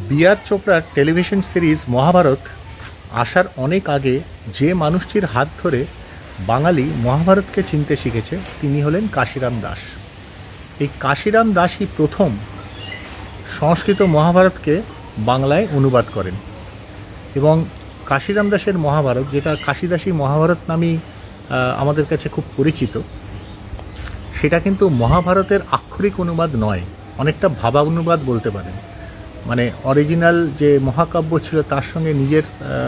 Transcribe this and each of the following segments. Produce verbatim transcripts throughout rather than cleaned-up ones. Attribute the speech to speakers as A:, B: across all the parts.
A: B আর চোপড়ার television series Mahabharata আসার অনেক আগে যে মানুষটির হাত ধরে বাঙালি মহাভারতকে চিনতে শিখেছে তিনি হলেন কাশিরাম দাস। এই কাশিরাম দাসই প্রথম সংস্কৃত মহাভারতকে বাংলায় অনুবাদ করেন এবং কাশিরাম দাসের মহাভারত, যেটা কাশিদাসী মহাভারত নামেই আমাদের কাছে খুব পরিচিত, সেটা কিন্তু মহাভারতের আক্ষরিক অনুবাদ নয়, অনেকটা ভাবা অনুবাদ বলতে পারেন। মানে অরিজিনাল যে মহাকাব্য ছিল তার সঙ্গে নিজের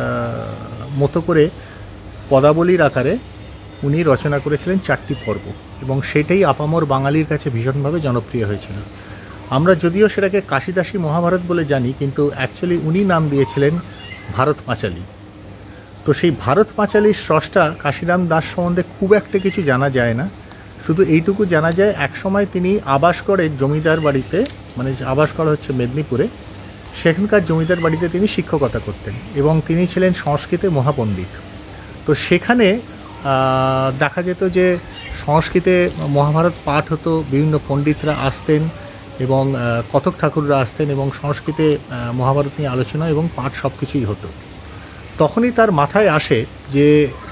A: মতো করে পদাবলীর আকারে উনি রচনা করেছিলেন চারটি পর্ব এবং সেটাই আপামর বাঙালির কাছে ভীষণভাবে জনপ্রিয় হয়েছিল। আমরা যদিও সেটাকে কাশিদাসী মহাভারত বলে জানি, কিন্তু অ্যাকচুয়ালি উনি নাম দিয়েছিলেন ভারত পাঁচালী। তো সেই ভারত পাঁচালীর স্রষ্টা কাশিরাম দাস সম্বন্ধে খুব একটা কিছু জানা যায় না, শুধু এইটুকু জানা যায় একসময় তিনি আবাসকরের জমিদার বাড়িতে, মানে আবাসকর হচ্ছে মেদিনীপুরে, সেখানকার জমিদার বাড়িতে তিনি শিক্ষকতা করতেন এবং তিনি ছিলেন সংস্কৃতে মহাপণ্ডিত। তো সেখানে দেখা যেত যে সংস্কৃতে মহাভারত পাঠ হতো, বিভিন্ন পণ্ডিতরা আসতেন এবং কতক ঠাকুররা আসতেন এবং সংস্কৃতে মহাভারত নিয়ে আলোচনা এবং পাঠ সব কিছুই হতো। তখনই তার মাথায় আসে যে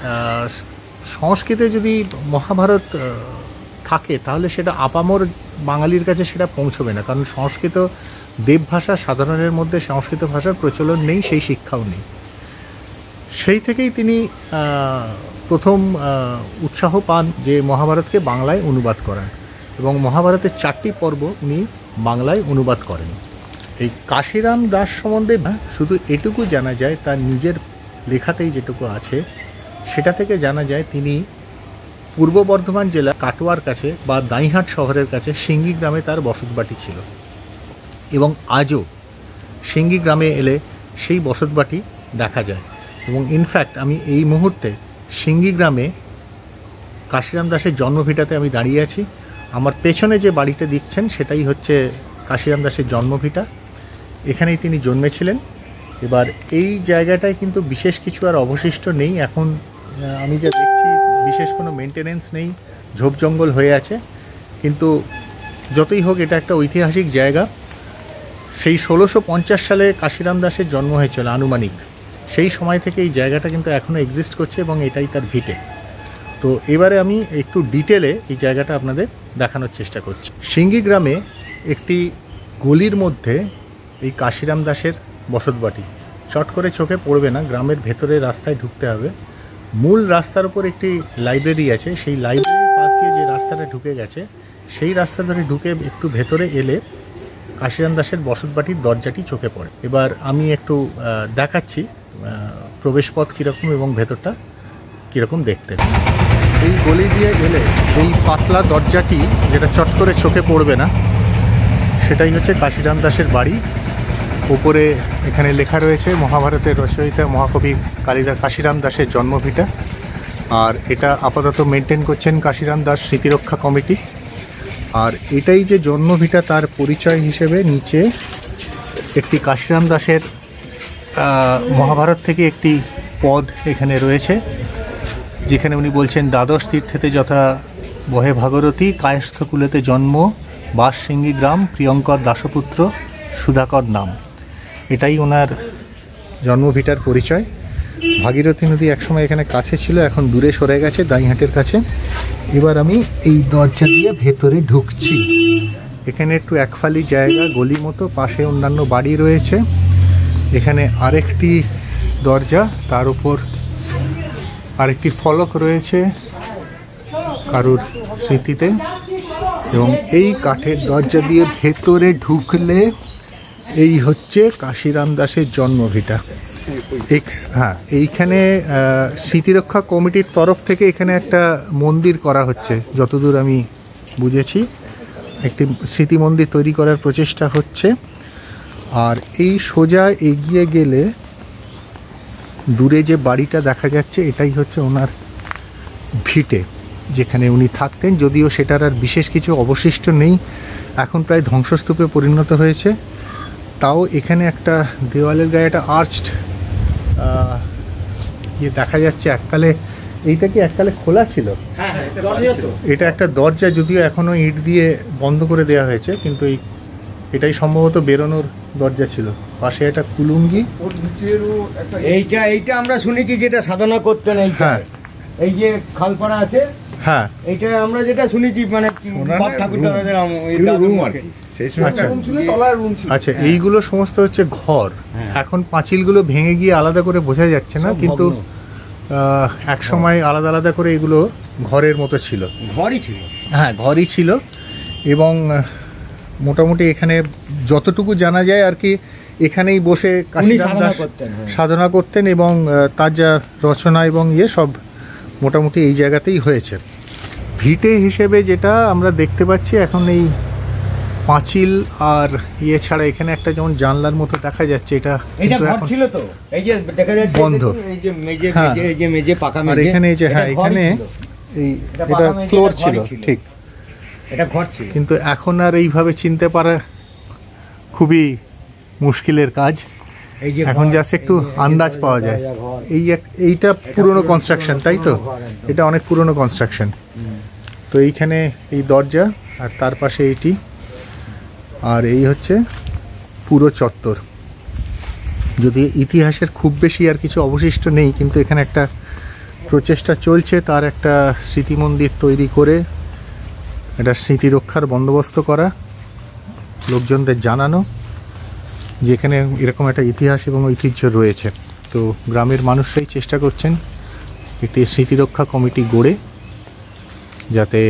A: সংস্কৃতে যদি মহাভারত থাকে তাহলে সেটা আপামর বাঙালির কাছে সেটা পৌঁছবে না, কারণ সংস্কৃত দেবভাষা, সাধারণের মধ্যে সংস্কৃত ভাষার প্রচলন নেই, সেই শিক্ষাও নেই। সেই থেকেই তিনি প্রথম উৎসাহ পান যে মহাভারতকে বাংলায় অনুবাদ করার এবং মহাভারতের চারটি পর্ব উনি বাংলায় অনুবাদ করেন। এই কাশিরাম দাস সম্বন্ধে শুধু এটুকু জানা যায়, তার নিজের লেখাতেই যেটুকু আছে সেটা থেকে জানা যায় তিনি পূর্ব বর্ধমান জেলা কাটোয়ার কাছে বা দাঁইহাট শহরের কাছে সিঙ্গি গ্রামে তার বসতবাটি ছিল এবং আজও সিঙ্গি গ্রামে এলে সেই বসতবাটি দেখা যায়। এবং ইনফ্যাক্ট আমি এই মুহূর্তে সিঙ্গি গ্রামে কাশিরাম দাসের জন্মভিটাতে আমি দাঁড়িয়ে আছি। আমার পেছনে যে বাড়িটা দেখছেন সেটাই হচ্ছে কাশিরাম দাসের জন্মভিটা, এখানেই তিনি জন্মেছিলেন। এবার এই জায়গাটায় কিন্তু বিশেষ কিছু আর অবশিষ্ট নেই, এখন আমি যা দেখছি বিশেষ কোনো মেনটেনেন্স নেই, ঝোপ জঙ্গল হয়ে আছে। কিন্তু যতই হোক এটা একটা ঐতিহাসিক জায়গা। সেই ষোলোশো পঞ্চাশ সালে কাশিরাম দাসের জন্ম হয়েছিল আনুমানিক, সেই সময় থেকে এই জায়গাটা কিন্তু এখনও এক্সিস্ট করছে এবং এটাই তার ভিটে। তো এবারে আমি একটু ডিটেলে এই জায়গাটা আপনাদের দেখানোর চেষ্টা করছি। সিঙ্গি গ্রামে একটি গলির মধ্যে এই কাশিরাম দাসের বসতবাটি, চট করে চোখে পড়বে না, গ্রামের ভেতরে রাস্তায় ঢুকতে হবে। মূল রাস্তার উপর একটি লাইব্রেরি আছে, সেই লাইব্রেরির পাশ দিয়ে যে রাস্তাটা ঢুকে গেছে সেই রাস্তা ধরে ঢুকে একটু ভেতরে এলে কাশিরাম দাসের বসতবাটির দরজাটি চোখে পড়ে। এবার আমি একটু দেখাচ্ছি প্রবেশপথ কীরকম এবং ভেতরটা কীরকম দেখতে। এই গলি দিয়ে গেলে এই পাতলা দরজাটি, যেটা চট করে চোখে পড়বে না, সেটাই হচ্ছে কাশিরাম দাসের বাড়ি। উপরে এখানে লেখা রয়েছে মহাভারতের রচয়িতা মহাকবি কালিদাস কাশিরাম দাসের জন্মভিটা, আর এটা আপাতত মেনটেন করছেন কাশিরাম দাস স্মৃতিরক্ষা কমিটি। আর এটাই যে জন্মভিটা তার পরিচয় হিসেবে নিচে একটি কাশিরাম দাসের মহাভারত থেকে একটি পদ এখানে রয়েছে, যেখানে উনি বলছেন দ্বাদশ তীর্থেতে যথা বহে ভাগরতী, কায়স্থ কুলেতে জন্ম, বাস সিঙ্গি গ্রাম, প্রিয়ঙ্কর দাসপুত্র, সুধাকর নাম। এটাই ওনার জন্মভিটার পরিচয়। ভাগীরথী নদী একসময় এখানে কাছে ছিল, এখন দূরে সরে গেছে দাঁইহাটের কাছে। এবার আমি এই দরজা দিয়ে ভেতরে ঢুকছি। এখানে একটু একফালি জায়গা, গলি মতো, পাশে অন্যান্য বাড়ি রয়েছে। এখানে আরেকটি দরজা, তার উপর আরেকটি ফলক রয়েছে কারুর স্মৃতিতে, এবং এই কাঠের দরজা দিয়ে ভেতরে ঢুকলে এই হচ্ছে কাশিরাম দাসের জন্মভিটা। হ্যাঁ, এইখানে স্মৃতিরক্ষা কমিটির তরফ থেকে এখানে একটা মন্দির করা হচ্ছে, যতদূর আমি বুঝেছি একটি স্মৃতি মন্দির তৈরি করার প্রচেষ্টা হচ্ছে। আর এই সোজা এগিয়ে গেলে দূরে যে বাড়িটা দেখা যাচ্ছে এটাই হচ্ছে ওনার ভিটে, যেখানে উনি থাকতেন, যদিও সেটার আর বিশেষ কিছু অবশিষ্ট নেই, এখন প্রায় ধ্বংসস্তূপে পরিণত হয়েছে। তাও এখানে একটা দেওয়ালের গায়ে একটা আর্চড ইয়ে দেখা যাচ্ছে, এককালে এইটা কি এককালে খোলা ছিল, এটা একটা দরজা, যদিও এখনও ইট দিয়ে বন্ধ করে দেওয়া হয়েছে, কিন্তু এই এটাই সম্ভবত বেরোনোর দরজা ছিল, পাশে একটা কুলুঙ্গি।
B: এইটা এইটা আমরা শুনেছি যেটা সাধনা করতেন, এইটা এই যে খালপাড়া আছে, হ্যাঁ এইটা আমরা যেটা শুনেছি মানে ঠাকুর দাদাদের রুম আর কি।
A: আচ্ছা, এইগুলো সমস্ত হচ্ছে ঘর। এখন পাঁচিলগুলো ভেঙে গিয়ে আলাদা করে বোঝা যাচ্ছে না, কিন্তু এক সময় আলাদা আলাদা করে এগুলো ঘরের মতো ছিল,
B: ঘরই ছিল,
A: হ্যাঁ ঘরই ছিল। এবং মোটামুটি এখানে যতটুকু জানা যায় আর কি, এখানেই বসে কাশিরাম দাস সাধনা করতেন এবং তার যা রচনা এবং ইয়ে সব মোটামুটি এই জায়গাতেই হয়েছে। ভিটে হিসেবে যেটা আমরা দেখতে পাচ্ছি এখন, এই পাঁচিল আর ইয়ে ছাড়া এখানে একটা যেমন জানলার মতো দেখা যাচ্ছে, এটা
B: কিন্তু এখন ছিল তো, এই যে দেখা যাচ্ছে
A: বন্ধ,
B: এই যে মেজে মেজে এই যে মেজে পাকা মেজে,
A: আর এখানে এই যে হ্যাঁ এখানে এই এটা ফ্লোর ছিল, ঠিক
B: এটা ঘর ছিল।
A: কিন্তু এখন আর এইভাবে চিনতে পারা খুবই মুশকিলের কাজ, এখন জাস্ট একটু আন্দাজ পাওয়া যায়। এই এইটা পুরনো কনস্ট্রাকশন, তাই তো? এটা অনেক পুরনো কনস্ট্রাকশন। তো এইখানে এই দরজা, আর তার পাশে এইটি, আর এই হচ্ছে পুরো চত্বর। যদি ইতিহাসের খুব বেশি আর কিছু অবশিষ্ট নেই, কিন্তু এখানে একটা প্রচেষ্টা চলছে তার একটা স্মৃতি মন্দির তৈরি করে এটা স্মৃতি রক্ষার বন্দোবস্ত করা, লোকজনদের জানানো যে এখানে এরকম একটা ইতিহাস এবং ঐতিহ্য রয়েছে। তো গ্রামের মানুষরাই চেষ্টা করছেন একটি স্মৃতিরক্ষা কমিটি গড়ে, যাতে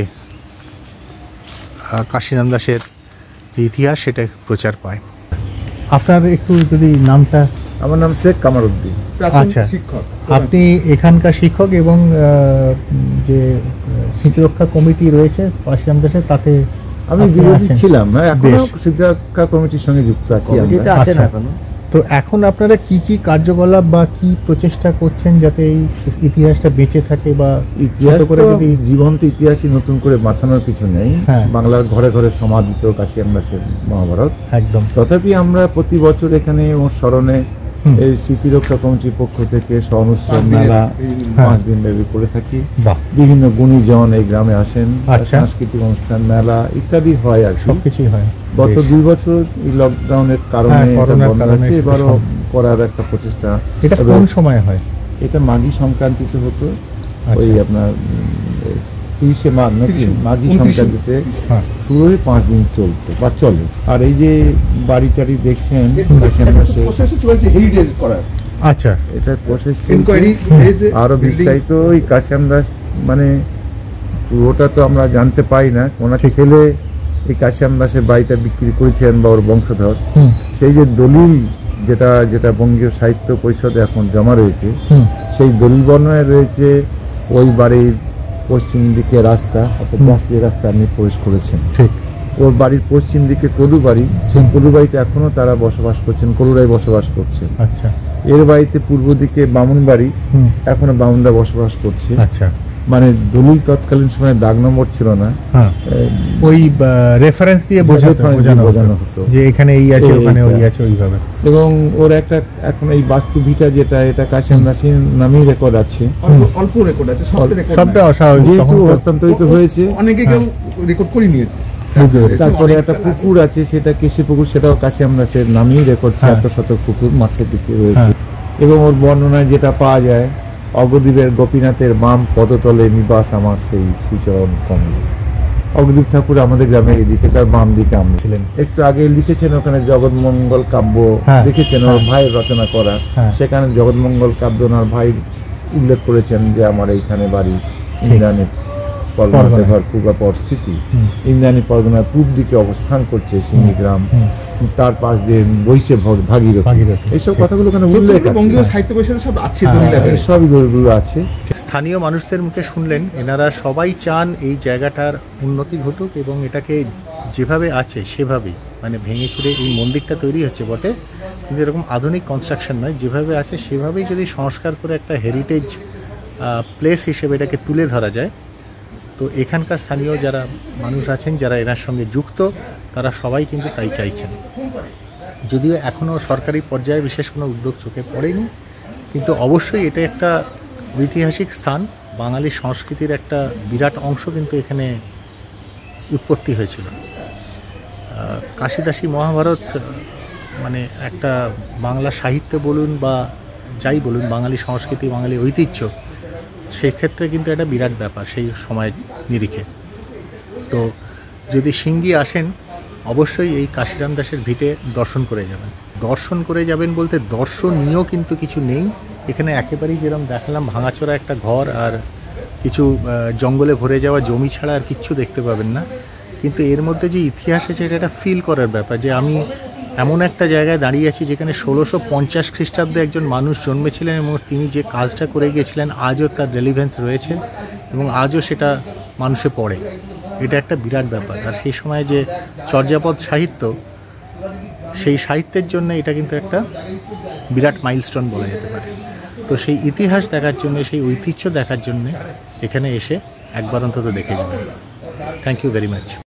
A: কাশিরাম দাসের যে ইতিহাস সেটা প্রচার পায়। আপনার একটু যদি নামটা?
C: আমার নাম শেখ কামারউদ্দিন।
A: আচ্ছা, শিক্ষক। আপনি এখানকার শিক্ষক এবং যে স্মৃতিরক্ষা কমিটি রয়েছে কাশিরাম দাসের, তাতে
C: আমি বিরোধী ছিলাম, এখনো স্মৃতিরক্ষা কমিটির সঙ্গে যুক্ত আছি।
A: আচ্ছা, তো এখন আপনারা কি কি কার্যকলাপ বা কি প্রচেষ্টা করছেন যাতে এই ইতিহাসটা বেঁচে থাকে? বা
C: ইতিহাস করে যদি জীবন্ত ইতিহাসই নতুন করে বাঁচানোর কিছু নেই, বাংলার ঘরে ঘরে সমাদিত কাশিরাম দাসের মহাভারত একদম। তথাপি আমরা প্রতি বছর এখানে ওর স্মরণে এই স্মৃতিরক্ষা কমিটির পক্ষ থেকে সহনুৎসব মেলা পাঁচ দিন ব্যাপী করে থাকি। বিভিন্ন গুণীজন এই গ্রামে আসেন, সাংস্কৃতিক অনুষ্ঠান, মেলা ইত্যাদি হয়, আর
A: সবকিছুই হয়।
C: গত দুই বছর এই লকডাউনের কারণে এবারও করার একটা প্রচেষ্টা।
A: এটা কোন সময় হয়?
C: এটা মাঘী সংক্রান্তিতে হতো, ওই আপনার তিরিশে মাঘ নাকি মাঘী সংক্রান্তিতে পুরোই পাঁচ দিন চলতো বা চলে। আর এই যে বাড়ি টাড়ি দেখছেন
A: আচ্ছা,
C: এটা প্রসেস আরো বিস্তারিত। ওই কাশিরাম দাস মানে পুরোটা তো আমরা জানতে পাই না, ওনার ছেলে এই কাশিরাম দাসের বাড়িটা বিক্রি করেছেন বা ওর বংশধর, সেই যে দলিল যেটা যেটা বঙ্গীয় সাহিত্য পরিষদে এখন জমা রয়েছে, সেই দলিল বর্ণনায় রয়েছে ওই বাড়ির পশ্চিম দিকে রাস্তা, অর্থাৎ রাস্তা আপনি প্রবেশ করেছেন, ওর বাড়ির পশ্চিম দিকে কলু বাড়ি, সেই কলু বাড়িতে এখনো তারা বসবাস করছেন, কলুরাই বসবাস করছে।
A: আচ্ছা,
C: এর বাড়িতে পূর্ব দিকে বামুন বাড়ি, এখনো বামুনরা বসবাস করছে।
A: আচ্ছা,
C: মানে দলিল তৎকালীন সময় দাগ নম্বর ছিল না,
A: ওই রেফারেন্স দিয়ে বোঝানো হতো যে এখানে এই আছে ওখানে ওই আছে ওইভাবে।
C: এবং ওর একটা এখন এই বাস্তু ভিটা যেটা, এটা কাশিরাম দাসের নামেই রেকর্ড আছে,
D: অল্প রেকর্ড আছে,
A: সবটা অস্বাভাবিক,
C: যেহেতু হস্তান্তরিত হয়েছে
D: অনেকে কেউ রেকর্ড করে নিয়েছে।
C: তারপরে একটা পুকুর আছে, সেটা কৃষি পুকুর, সেটাও কাশিরাম দাসের নামেই রেকর্ড, ছিয়াত্তর শতক পুকুর মাঠের দিকে রয়েছে। এবং ওর বর্ণনায় যেটা পাওয়া যায়, অবদ্বীপের গোপীনাথের বাম পদতলে নিবাস আমার সেই শ্রীচরণ কমল। অবদ্বীপ ঠাকুর আমাদের গ্রামের এদিকে, তার বাম দিকে আমরা ছিলেন। একটু আগে লিখেছেন ওখানে জগৎমঙ্গল কাব্য লিখেছেন, ওর ভাইয়ের রচনা করা, সেখানে জগৎমঙ্গল কাব্য ওনার ভাই উল্লেখ করেছেন যে আমার এইখানে বাড়ি ইন্দ্রাণী পরগনাতে ঘর পূর্বা পরিস্থিতি, ইন্দ্রাণী পরগনার পূর্ব দিকে অবস্থান করছে সিঙ্গি গ্রাম, তার পাশ দিয়ে বইছে ভাগীরথী, এইসব কথাগুলো উল্লেখ আছে, সবই দলিলগুলো আছে।
A: স্থানীয় মানুষদের মুখে শুনলেন, এনারা সবাই চান এই জায়গাটার উন্নতি ঘটুক এবং এটাকে যেভাবে আছে সেভাবেই, মানে ভেঙে চুরে এই মন্দিরটা তৈরি হচ্ছে বটে, কিন্তু এরকম আধুনিক কনস্ট্রাকশন নয়, যেভাবে আছে সেভাবেই যদি সংস্কার করে একটা হেরিটেজ প্লেস হিসেবে এটাকে তুলে ধরা যায়, তো এখানকার স্থানীয় যারা মানুষ আছেন যারা এনার সঙ্গে যুক্ত, তারা সবাই কিন্তু তাই চাইছেন। যদিও এখনও সরকারি পর্যায়ে বিশেষ কোনো উদ্যোগ চোখে পড়েনি, কিন্তু অবশ্যই এটা একটা ঐতিহাসিক স্থান, বাঙালি সংস্কৃতির একটা বিরাট অংশ কিন্তু এখানে উৎপত্তি হয়েছিল। কাশিদাসী মহাভারত মানে একটা বাংলা সাহিত্য বলুন বা যাই বলুন, বাঙালি সংস্কৃতি, বাঙালি ঐতিহ্য, সেই ক্ষেত্রে কিন্তু একটা বিরাট ব্যাপার সেই সময়ের নিরিখে। তো যদি সিঙ্গি আসেন অবশ্যই এই কাশিরাম দাসের ভিটে দর্শন করে যাবেন। দর্শন করে যাবেন বলতে দর্শনীয় কিন্তু কিছু নেই এখানে, একেবারেই যেরকম দেখালাম ভাঙাচোরা একটা ঘর আর কিছু জঙ্গলে ভরে যাওয়া জমি ছাড়া আর কিচ্ছু দেখতে পাবেন না। কিন্তু এর মধ্যে যে ইতিহাস আছে এটা একটা ফিল করার ব্যাপার, যে আমি এমন একটা জায়গায় দাঁড়িয়ে আছি যেখানে ষোলোশো পঞ্চাশ খ্রিস্টাব্দে একজন মানুষ জন্মেছিলেন এবং তিনি যে কাজটা করে গিয়েছিলেন আজও তার রেলিভেন্স রয়েছে এবং আজও সেটা মানুষে পড়ে। এটা একটা বিরাট ব্যাপার। আর সেই সময় যে চর্যাপদ সাহিত্য, সেই সাহিত্যের জন্য এটা কিন্তু একটা বিরাট মাইলস্টোন বলা যেতে পারে। তো সেই ইতিহাস দেখার জন্য, সেই ঐতিহ্য দেখার জন্য এখানে এসে একবার অন্তত দেখে যাবেন। Thank you very much.